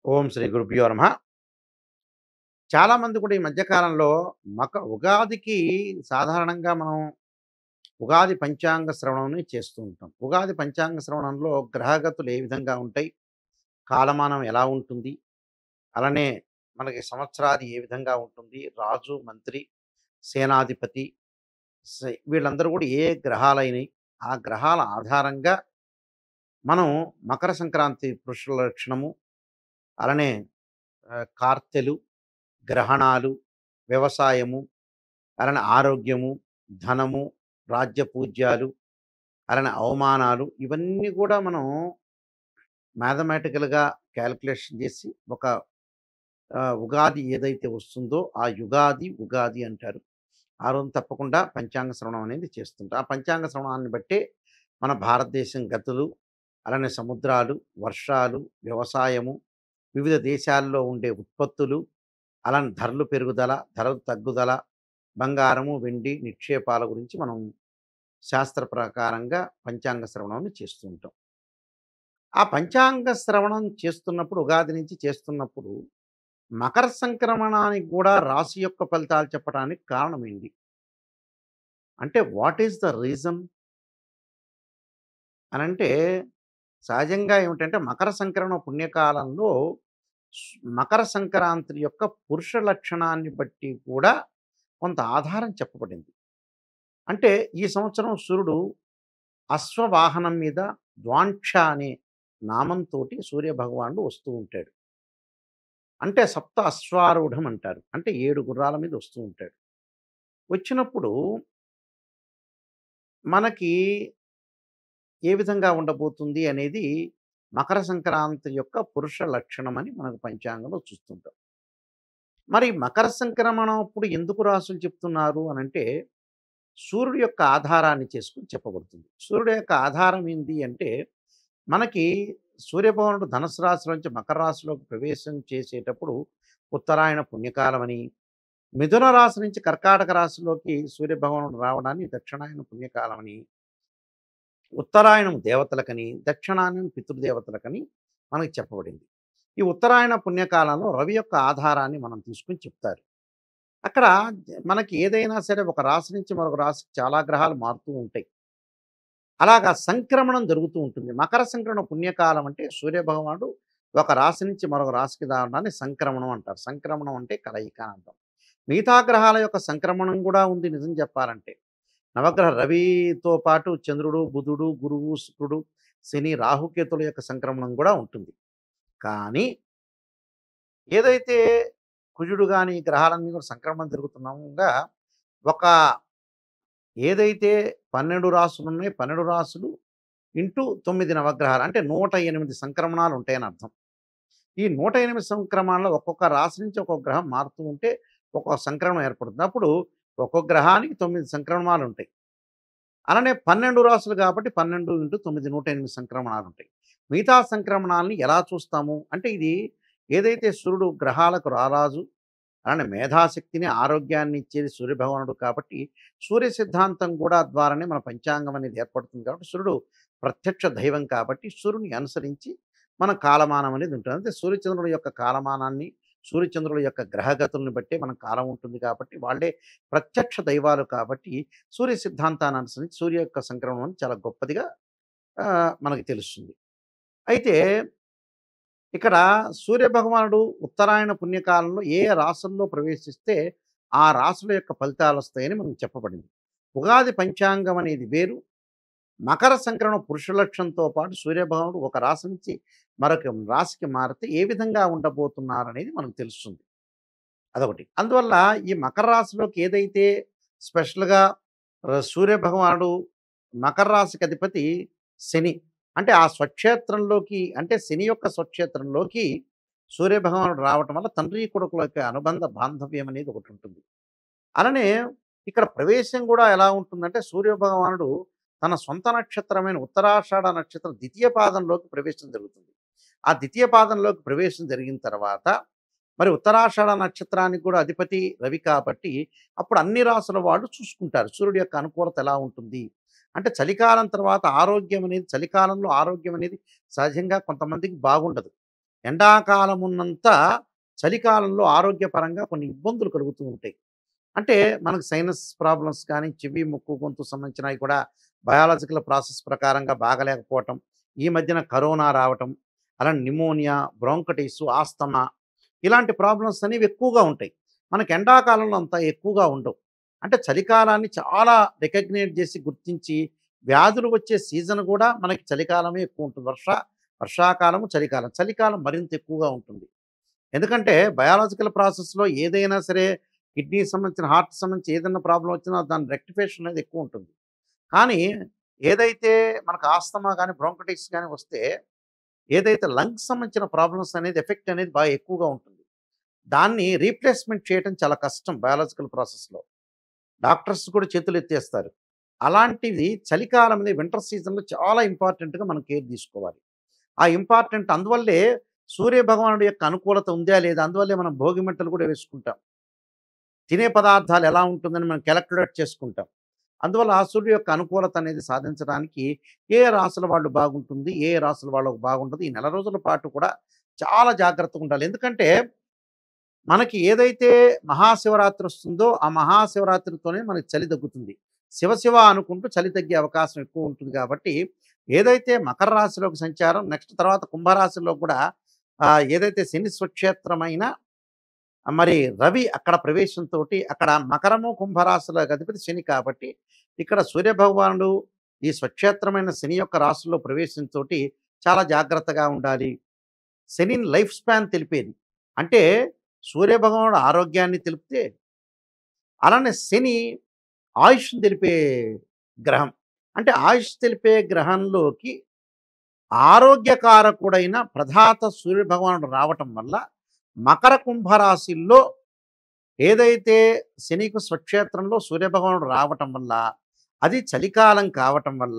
ఓం శ్రీ గురుభ్యో నమః. చాలామంది కూడా ఈ మధ్య కాలంలో ఉగాదికి సాధారణంగా మనం ఉగాది పంచాంగ శ్రవణంని చేస్తూ ఉంటాం. ఉగాది పంచాంగ శ్రవణంలో గ్రహగతులు ఏ విధంగా ఉంటాయి? కాలమానం ఎలా ఉంటుంది? అలానే మనకి సంవత్సరాది ఏ విధంగా ఉంటుంది? రాజు, మంత్రి, సేనాధిపతి వీళ్ళందరూ కూడా ఏ గ్రహాలైనయి? ఆ గ్రహాల ఆధారంగా మనం మకర సంక్రాంతి పురుషుల లక్షణము, అలానే కార్తెలు, గ్రహణాలు, వ్యవసాయము, అలానే ఆరోగ్యము, ధనము, రాజ్యపూజ్యాలు, అలానే అవమానాలు ఇవన్నీ కూడా మనం మ్యాథమెటికల్‌గా కాలిక్యులేషన్ చేసి ఒక ఉగాది ఏదైతే వస్తుందో ఆ ఉగాది అంటారు. ఆ రోజు తప్పకుండా పంచాంగ శ్రవణం అనేది చేస్తుంటాం. ఆ పంచాంగ శ్రవణాన్ని బట్టే మన భారతదేశం గతులు, అలానే సముద్రాలు, వర్షాలు, వ్యవసాయము, వివిధ దేశాల్లో ఉండే ఉత్పత్తులు, అలానే ధరలు పెరుగుదల, ధరలు తగ్గుదల, బంగారము, వెండి నిక్షేపాల గురించి మనం శాస్త్ర ప్రకారంగా పంచాంగ శ్రవణాన్ని చేస్తూ ఉంటాం. ఆ పంచాంగ శ్రవణం చేస్తున్నప్పుడు ఉగాది నుంచి చేస్తున్నప్పుడు మకర సంక్రమణానికి కూడా రాశి యొక్క ఫలితాలు చెప్పడానికి కారణం ఏంటి? అంటే వాట్ ఈస్ ద రీజన్ అనంటే సహజంగా ఏమిటంటే మకర సంక్రమణ పుణ్యకాలంలో మకర సంక్రాంతి యొక్క పురుష లక్షణాన్ని బట్టి కూడా కొంత ఆధారం చెప్పబడింది. అంటే ఈ సంవత్సరం సూర్యుడు అశ్వవాహనం మీద ద్వాంక్ష అనే నామంతోటి సూర్యభగవానుడు వస్తూ ఉంటాడు. అంటే సప్త అశ్వారూఢం అంటారు. అంటే 7 గుర్రాల మీద వస్తూ ఉంటాడు. వచ్చినప్పుడు మనకి ఏ విధంగా ఉండబోతుంది అనేది మకర సంక్రాంతి యొక్క పురుష లక్షణం అని మనకు పంచాంగంలో చూస్తుంటాం. మరి మకర సంక్రమణం అప్పుడు ఎందుకు రాసులు చెప్తున్నారు అనంటే సూర్యుడి యొక్క ఆధారాన్ని చేసుకొని చెప్పబడుతుంది. సూర్యుడు యొక్క ఆధారం ఏంది అంటే మనకి సూర్యభగవానుడు ధనుసు రాశి నుంచి మకర రాశిలోకి ప్రవేశం చేసేటప్పుడు ఉత్తరాయణ పుణ్యకాలమని, మిథున రాశి నుంచి కర్కాటక రాశిలోకి సూర్యభగవానుడు రావడాన్ని దక్షిణాయన పుణ్యకాలమని, ఉత్తరాయణం దేవతలకని, దక్షిణాయనం పితృదేవతలకని మనకి చెప్పబడింది. ఈ ఉత్తరాయణ పుణ్యకాలంలో రవి యొక్క ఆధారాన్ని మనం తీసుకొని చెప్తారు. అక్కడ మనకి ఏదైనా సరే ఒక రాశి నుంచి మరొక రాశికి చాలా గ్రహాలు మారుతూ ఉంటాయి. అలాగా సంక్రమణం జరుగుతూ ఉంటుంది. మకర సంక్రమణ పుణ్యకాలం అంటే సూర్యభగవానుడు ఒక రాశి నుంచి మరొక రాశికి రావడాన్ని సంక్రమణం అంటారు. సంక్రమణం అంటే కలయిక అని అర్థం. మిగతా గ్రహాల యొక్క సంక్రమణం కూడా ఉంది నిజం చెప్పాలంటే. నవగ్రహ రవితో పాటు చంద్రుడు, బుధుడు, గురువు, శుక్రుడు, శని, రాహుకేతుల యొక్క సంక్రమణం కూడా ఉంటుంది. కానీ ఏదైతే కుజుడు గాని గ్రహాలన్నీ కూడా సంక్రమణం జరుగుతున్నాముగా ఒక ఏదైతే 12 రాసులున్నాయి 12 రాసులు ఇంటూ 9 నవగ్రహాలు అంటే 108 సంక్రమణాలు ఉంటాయని అర్థం. ఈ 108 సంక్రమణాల్లో ఒక్కొక్క రాశి నుంచి ఒక్కొక్క గ్రహం మారుతూ ఉంటే ఒక్కొక్క సంక్రమణం ఏర్పడుతుంది. అప్పుడు ఒక్కొక్క గ్రహానికి 9 సంక్రమణాలు ఉంటాయి. అలానే 12 రాసులు కాబట్టి 12 ఇంటూ 9 108 సంక్రమణాలు ఉంటాయి. మిగతా సంక్రమణాలని ఎలా చూస్తాము అంటే ఇది ఏదైతే సూర్యుడు గ్రహాలకు రారాజు అలానే మేధాశక్తిని, ఆరోగ్యాన్ని ఇచ్చేది సూర్యభగవానుడు కాబట్టి, సూర్య సిద్ధాంతం కూడా ద్వారానే మన పంచాంగం అనేది ఏర్పడుతుంది కాబట్టి, సూర్యుడు ప్రత్యక్ష దైవం కాబట్టి, సూర్యుని అనుసరించి మన కాలమానం అనేది ఉంటుంది. అంటే సూర్యచంద్రుల యొక్క కాలమానాన్ని, సూర్యచంద్రుల యొక్క గ్రహగతుల్ని బట్టే మన కాలం ఉంటుంది కాబట్టి, వాళ్ళే ప్రత్యక్ష దైవాలు కాబట్టి, సూర్య సిద్ధాంతాన్ని అనుసరించి సూర్య యొక్క సంక్రమణం చాలా గొప్పదిగా మనకి తెలుస్తుంది. అయితే ఇక్కడ సూర్యభగవానుడు ఉత్తరాయణ పుణ్యకాలంలో ఏ రాసుల్లో ప్రవేశిస్తే ఆ రాసుల యొక్క ఫలితాలు వస్తాయని మనకు చెప్పబడింది. ఉగాది పంచాంగం అనేది వేరు. మకర సంక్రమణ పురుష లక్షణంతో పాటు సూర్యభగవానుడు ఒక రాశి నుంచి మరొక రాశికి మారితే ఏ విధంగా ఉండబోతున్నారనేది మనకు తెలుస్తుంది. అదొకటి. అందువల్ల ఈ మకర రాశిలోకి ఏదైతే స్పెషల్‌గా సూర్యభగవానుడు మకర రాశికి అధిపతి శని. అంటే ఆ స్వక్షేత్రంలోకి అంటే శని యొక్క స్వక్షేత్రంలోకి సూర్యభగవానుడు రావటం వల్ల తండ్రి కొడుకుల యొక్క అనుబంధ బాంధవ్యం అనేది ఒకటుంటుంది. అలానే ఇక్కడ ప్రవేశం కూడా ఎలా ఉంటుందంటే సూర్యభగవానుడు తన సొంత నక్షత్రమైన ఉత్తరాషాఢ నక్షత్రం ద్వితీయ పాదంలోకి ప్రవేశం జరుగుతుంది. ఆ ద్వితీయ పాదంలోకి ప్రవేశం జరిగిన తర్వాత మరి ఉత్తరాషాఢ నక్షత్రానికి కూడా అధిపతి రవి కాబట్టి అప్పుడు అన్ని రాసుల వాళ్ళు చూసుకుంటారు. సూర్యుడి యొక్క అనుకూలత ఎలా ఉంటుంది? అంటే చలికాలం తర్వాత ఆరోగ్యం అనేది చలికాలంలో ఆరోగ్యం అనేది సహజంగా కొంతమందికి బాగుండదు. ఎండాకాలం ఉన్నంత చలికాలంలో ఆరోగ్యపరంగా కొన్ని ఇబ్బందులు కలుగుతూ ఉంటాయి. అంటే మనకు సైనస్ ప్రాబ్లమ్స్ కానీ, చెవి, ముక్కు, గొంతు సంబంధించినవి కూడా బయాలజికల్ ప్రాసెస్ ప్రకారంగా బాగాలేకపోవటం, ఈ మధ్యన కరోనా రావటం, అలానే నిమోనియా, బ్రోంకటిస్, ఆస్తమా ఇలాంటి ప్రాబ్లమ్స్ అనేవి ఎక్కువగా ఉంటాయి. మనకి ఎండాకాలంలో అంత ఎక్కువగా ఉండవు. అంటే చలికాలాన్ని చాలా రికగ్నైజ్ చేసి గుర్తించి వ్యాధులు వచ్చే సీజన్ కూడా మనకి చలికాలమే ఎక్కువ ఉంటుంది. వర్షాకాలము, చలికాలం. చలికాలం మరింత ఎక్కువగా ఉంటుంది. ఎందుకంటే బయాలజికల్ ప్రాసెస్‌లో ఏదైనా సరే కిడ్నీకి సంబంధించిన, హార్ట్‌కి సంబంధించి ఏదైనా ప్రాబ్లమ్ వచ్చినా దాని రెక్టిఫికేషన్ అనేది ఎక్కువ ఉంటుంది. కానీ ఏదైతే మనకు ఆస్తమా గాని, బ్రోంకైటిస్ గాని వస్తే ఏదైతే లంగ్స్ సంబంధించిన ప్రాబ్లమ్స్ అనేది ఎఫెక్ట్ అనేది బాగా ఎక్కువగా ఉంటుంది. దాన్ని రీప్లేస్‌మెంట్ చేయటం చాలా కష్టం బయాలజికల్ ప్రాసెస్‌లో. డాక్టర్స్ కూడా చేతులెత్తేస్తారు. అలాంటిది చలికాలం అనేది వింటర్ సీజన్‌లో చాలా ఇంపార్టెంట్‌గా మనం కేర్ తీసుకోవాలి. ఆ ఇంపార్టెంట్ అందువల్లే సూర్య భగవానుడి యొక్క అనుకూలత ఉందా లేదా? అందువల్లే మనం భోగి మంటలు కూడా వేసుకుంటాం. తినే పదార్థాలు ఎలా ఉంటుందని మనం కాలిక్యులేట్ చేసుకుంటాం. అందువల్ల ఆ సూర్యుడు యొక్క అనుకూలత అనేది సాధించడానికి ఏ రాసుల వాళ్ళు బాగుంటుంది, ఏ రాసుల వాళ్ళకి బాగుంటది. ఈ నెల రోజుల పాటు కూడా చాలా జాగ్రత్తగా ఉండాలి. ఎందుకంటే మనకి ఏదైతే మహాశివరాత్రి వస్తుందో ఆ మహాశివరాత్రితోనే మనకి చలి తగ్గుతుంది. శివ శివ అనుకుంటూ చలి తగ్గే అవకాశం ఎక్కువ ఉంటుంది కాబట్టి ఏదైతే మకర రాశిలోకి సంచారం నెక్స్ట్ తర్వాత కుంభరాశిలో కూడా ఏదైతే శని స్వక్షేత్రమైన మరి రవి అక్కడ ప్రవేశంతోటి అక్కడ మకరము, కుంభరాశులకు అధిపతి శని కాబట్టి ఇక్కడ సూర్యభగవానుడు ఈ స్వక్షేత్రమైన శని యొక్క రాశుల్లో ప్రవేశంతోటి చాలా జాగ్రత్తగా ఉండాలి. శని లైఫ్ స్పాన్ తెలిపేది. అంటే సూర్యభగవానుడు ఆరోగ్యాన్ని తెలిపితే, అలానే శని ఆయుష్‌ని తెలిపే గ్రహం. అంటే ఆయుష్ తెలిపే గ్రహంలోకి ఆరోగ్యకారకుడైన ప్రధాత సూర్యభగవానుడు రావటం వల్ల మకర కుంభరాశిల్లో ఏదైతే శనికి స్వక్షేత్రంలో సూర్యభగవానుడు రావటం వల్ల అది చలికాలం కావటం వల్ల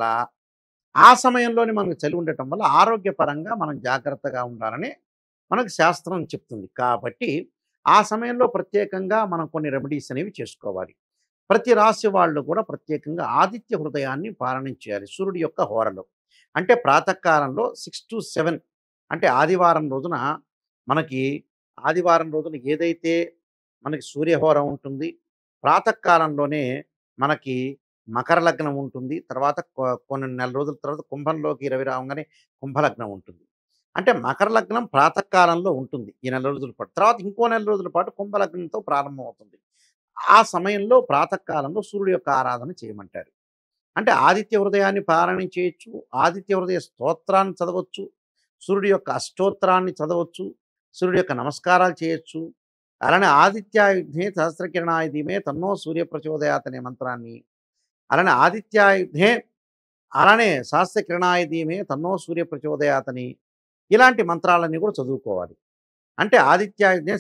ఆ సమయంలోనే మనకు చలి ఉండటం వల్ల ఆరోగ్యపరంగా మనం జాగ్రత్తగా ఉండాలని మనకు శాస్త్రం చెప్తుంది. కాబట్టి ఆ సమయంలో ప్రత్యేకంగా మనం కొన్ని రెమెడీస్ అనేవి చేసుకోవాలి. ప్రతి రాశి వాళ్ళు కూడా ప్రత్యేకంగా ఆదిత్య హృదయాన్ని పాలన చేయాలి సూర్యుడి యొక్క హోరలో. అంటే ప్రాతకాలంలో 6-7 అంటే ఆదివారం రోజున మనకి ఆదివారం రోజున ఏదైతే మనకి సూర్యహోర ఉంటుంది, ప్రాతకాలంలోనే మనకి మకర లగ్నం ఉంటుంది. తర్వాత కొన్ని నెల రోజుల తర్వాత కుంభంలోకి రవి రావంగానే కుంభలగ్నం ఉంటుంది. అంటే మకర లగ్నం ప్రాతకాలంలో ఉంటుంది ఈ నెల రోజుల పాటు. తర్వాత ఇంకో నెల రోజుల పాటు కుంభలగ్నంతో ప్రారంభమవుతుంది. ఆ సమయంలో ప్రాతకాలంలో సూర్యుడి యొక్క ఆరాధన చేయమంటారు. అంటే ఆదిత్య హృదయాన్ని పారాయణం చేయొచ్చు, ఆదిత్య హృదయ స్తోత్రాన్ని చదవచ్చు, సూర్యుడి యొక్క అష్టోత్తరాన్ని చదవచ్చు, సూర్యుడి యొక్క నమస్కారాలు చేయొచ్చు. అలానే ఆదిత్యాయుధ్నే సహస్రకిరణాయ ధీమే తన్నో సూర్య ప్రచోదయాత్ అనే మంత్రాన్ని, అలానే ఆదిత్యాయుధ్నే అలానే సహస్రకిరణాయ ధీమే తన్నో సూర్య ప్రచోదయాత్ అని ఇలాంటి మంత్రాలన్నీ కూడా చదువుకోవాలి. అంటే ఆదిత్యాయుధ్నే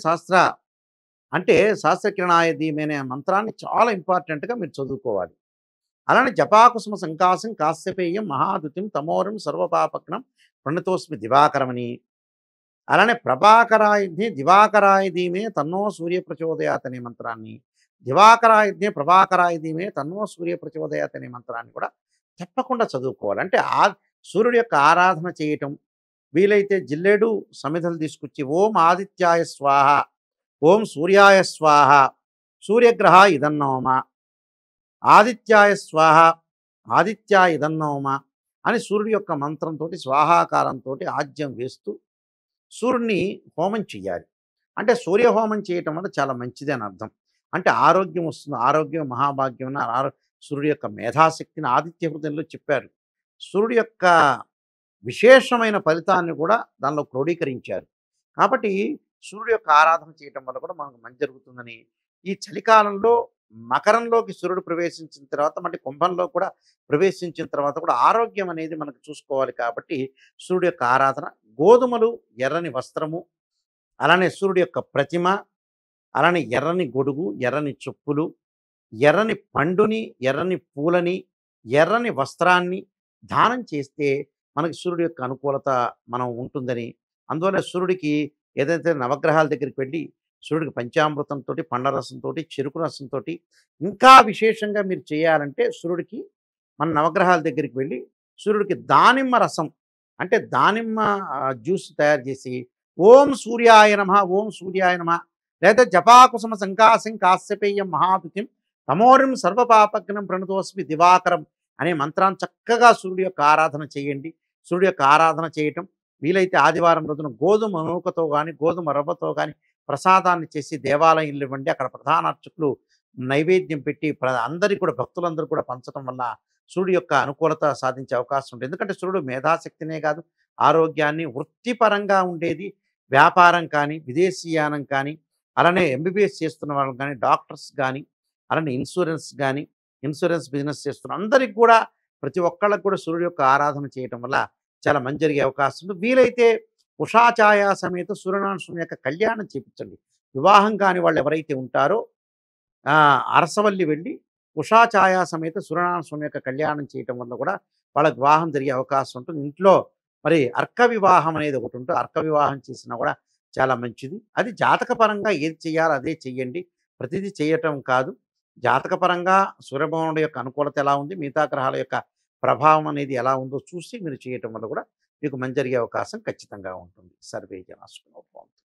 అంటే సహస్రకిరణాయ ధీమే అనే మంత్రాన్ని చాలా ఇంపార్టెంట్‌గా మీరు చదువుకోవాలి. అలానే జపాకుసుమ సంకాసం కాశ్యపేయం మహాదుతిం తమోరం సర్వపాపగ్నం ప్రణతోస్మి దివాకరమని, అలానే ప్రభాకరాయుధ్నే దివాకరాయ ధీమే తన్నో సూర్య ప్రచోదయాత్ అనే మంత్రాన్ని, దివాకరాయుధ్నే ప్రభాకరాయ ధీమే తన్నో సూర్య ప్రచోదయాత్ అనే మంత్రాన్ని కూడా తప్పకుండా చదువుకోవాలి. అంటే సూర్యుడి యొక్క ఆరాధన చేయటం, వీలైతే జిల్లేడు సమిధలు తీసుకొచ్చి ఓం ఆదిత్యాయ స్వాహ, ఓం సూర్యాయ స్వాహ, సూర్యగ్రహ ఇదన్నోమ, ఆదిత్యాయ స్వాహ, ఆదిత్యాయ ఇదన్నోమ అని సూర్యుడి యొక్క మంత్రంతో స్వాహాకారంతో ఆజ్యం వేస్తూ సూర్యుడిని హోమం చెయ్యాలి. అంటే సూర్యహోమం చేయటం వల్ల చాలా మంచిది అని అర్థం. అంటే ఆరోగ్యం వస్తుంది. ఆరోగ్యం మహాభాగ్యం అని సూర్యుడి యొక్క మేధాశక్తిని ఆదిత్య హృదయంలో చెప్పారు. సూర్యుడి యొక్క విశేషమైన ఫలితాన్ని కూడా దానిలో క్రోడీకరించారు. కాబట్టి సూర్యుడి యొక్క ఆరాధన చేయటం వల్ల కూడా మనకు మంచి జరుగుతుందని, ఈ చలికాలంలో మకరంలోకి సూర్యుడు ప్రవేశించిన తర్వాత మళ్ళీ కుంభంలో కూడా ప్రవేశించిన తర్వాత కూడా ఆరోగ్యం అనేది మనకు చూసుకోవాలి. కాబట్టి సూర్యుడి యొక్క ఆరాధన, గోధుమలు, ఎర్రని వస్త్రము, అలానే సూర్యుడి యొక్క ప్రతిమ, అలానే ఎర్రని గొడుగు, ఎర్రని చెప్పులు, ఎర్రని పండుని, ఎర్రని పూలని, ఎర్రని వస్త్రాన్ని దానం చేస్తే మనకి సూర్యుడి యొక్క అనుకూలత మనం ఉంటుందని, అందువల్ల సూర్యుడికి ఏదైతే నవగ్రహాల దగ్గరికి వెళ్ళి సూర్యుడికి పంచామృతంతో, పండ్ల చెరుకు రసంతో ఇంకా విశేషంగా మీరు చేయాలంటే సూర్యుడికి మన నవగ్రహాల దగ్గరికి వెళ్ళి సూర్యుడికి దానిమ్మ రసం అంటే దానిమ్మ జ్యూస్ తయారు చేసి ఓం సూర్యాయ నమః, ఓం సూర్యాయ నమః, లేదా జపాకుసుమ సంకాశం కాశ్యపేయం మహాతుతిం తమోరిం సర్వపాపగ్నం ప్రణతోస్మి దివాకరం అనే మంత్రాన్ని చక్కగా సూర్యుడి యొక్క ఆరాధన చేయండి. సూర్యుడి యొక్క ఆరాధన చేయటం వీలైతే ఆదివారం రోజున గోధుమ నూకతో కానీ గోధుమ రవ్వతో కానీ ప్రసాదాన్ని చేసి దేవాలయంలో ఇవ్వండి. అక్కడ ప్రధాన అర్చకులు నైవేద్యం పెట్టి అందరికీ కూడా భక్తులందరూ కూడా పంచడం వల్ల సూర్యుడి యొక్క అనుకూలత సాధించే అవకాశం ఉంటుంది. ఎందుకంటే సూర్యుడు మేధాశక్తినే కాదు, ఆరోగ్యాన్ని, వృత్తిపరంగా ఉండేది వ్యాపారం కానీ, విదేశీయానం కానీ, అలానే ఎంబీబీఎస్ చేస్తున్న వాళ్ళని కానీ, డాక్టర్స్ కానీ, అలానే ఇన్సూరెన్స్ కానీ, ఇన్సూరెన్స్ బిజినెస్ చేస్తున్న అందరికి కూడా ప్రతి ఒక్కళ్ళకి కూడా సూర్యుడు యొక్క ఆరాధన చేయటం వల్ల చాలా మంచి జరిగే అవకాశం ఉంది. వీలైతే ఉషాఛాయ సమేత సూర్యనారాయణ స్వామి యొక్క కళ్యాణం చేపించండి. వివాహం కాని వాళ్ళు ఎవరైతే ఉంటారో అరసవల్లి వెళ్ళి ఉషాఛాయ సమేత సూర్యనారాయణ స్వామి యొక్క కళ్యాణం చేయటం వల్ల కూడా వాళ్ళకి వివాహం జరిగే అవకాశం ఉంటుంది. ఇంట్లో మరి అర్క వివాహం అనేది ఒకటి ఉంటుంది. అర్క వివాహం చేసినా కూడా చాలా మంచిది. అది జాతకపరంగా ఏది చేయాలో అదే చెయ్యండి. ప్రతిదీ చేయటం కాదు. జాతకపరంగా సూర్యభగవానుడి యొక్క అనుకూలత ఎలా ఉంది, మిగతా గ్రహాల యొక్క ప్రభావం అనేది ఎలా ఉందో చూసి మీరు చేయటం వల్ల కూడా మీకు మంచి జరిగే అవకాశం ఖచ్చితంగా ఉంటుంది. సర్వే జన సుఖినో భవంతు.